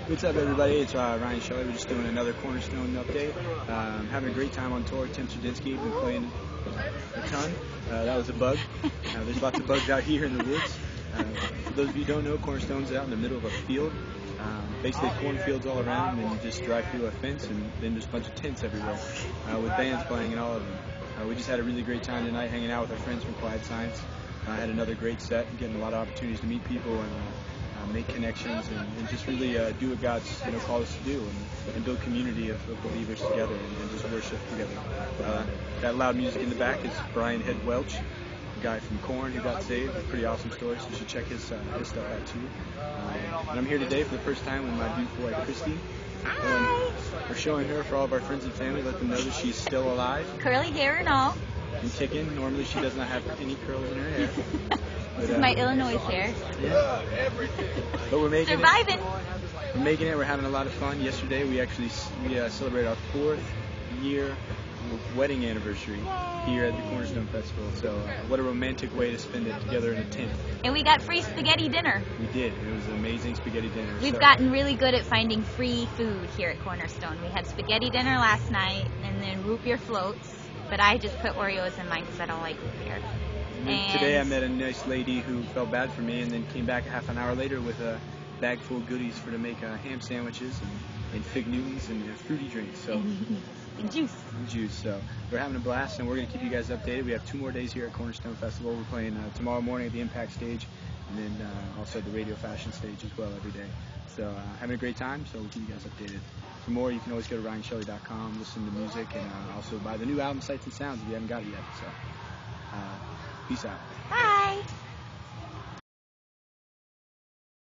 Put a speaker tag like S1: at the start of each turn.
S1: What's up, everybody? It's Ryan and Shelley. We're just doing another Cornerstone update. Having a great time on tour. Tim Tradinsky, been playing a ton. That was a bug. There's lots of bugs out here in the woods. For those of you who don't know, Cornerstone's out in the middle of a field. Basically cornfields all around, and you just drive through a fence, and then there's a bunch of tents everywhere with bands playing in all of them. We just had a really great time tonight hanging out with our friends from Quiet Science. Had another great set, getting a lot of opportunities to meet people and make connections and just really do what God's called us to do and build community of believers together and just worship together. That loud music in the back is Brian Head Welch, a guy from Korn who got saved. A pretty awesome story, so you should check his stuff out too. And I'm here today for the first time with my beautiful wife Christy. And we're showing her for all of our friends and family, let them know that she's still alive.
S2: Curly hair and all.
S1: And kicking. Normally she does not have any curls in her hair.
S2: This is my Illinois hair.
S1: Yeah. But we're making
S2: Surviving.
S1: it. We're making it. We're having a lot of fun. Yesterday we celebrated our 4th year wedding anniversary here at the Cornerstone Festival. So what a romantic way to spend it together in a tent.
S2: And we got free spaghetti dinner.
S1: We did. It was an amazing spaghetti dinner.
S2: We've gotten really good at finding free food here at Cornerstone. We had spaghetti dinner last night and then root beer floats. But I just put Oreos in mine because I don't like root beer.
S1: And today I met a nice lady who felt bad for me and then came back a half an hour later with a bag full of goodies to make ham sandwiches and fig Newtons and fruity drinks. So
S2: and juice.
S1: So we're having a blast, and we're going to keep you guys updated. We have 2 more days here at Cornerstone Festival. We're playing tomorrow morning at the Impact stage and then also the Radio Fashion stage as well every day. So having a great time, so we'll keep you guys updated. For more, you can always go to ryanshelley.com, listen to music, and also buy the new album Sights and Sounds if you haven't got it yet. So peace out.
S2: Bye.